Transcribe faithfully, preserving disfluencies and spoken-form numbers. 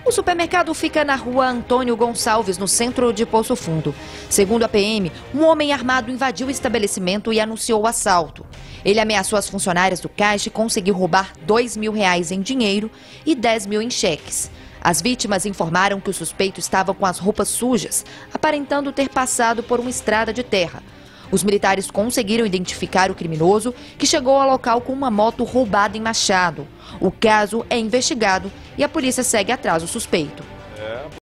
O supermercado fica na rua Antônio Gonçalves, no centro de Poço Fundo. Segundo a P M, um homem armado invadiu o estabelecimento e anunciou o assalto. Ele ameaçou as funcionárias do caixa e conseguiu roubar dois mil reais em dinheiro e dez mil em cheques. As vítimas informaram que o suspeito estava com as roupas sujas, aparentando ter passado por uma estrada de terra. Os militares conseguiram identificar o criminoso, que chegou ao local com uma moto roubada em Machado. O caso é investigado e a polícia segue atrás do suspeito.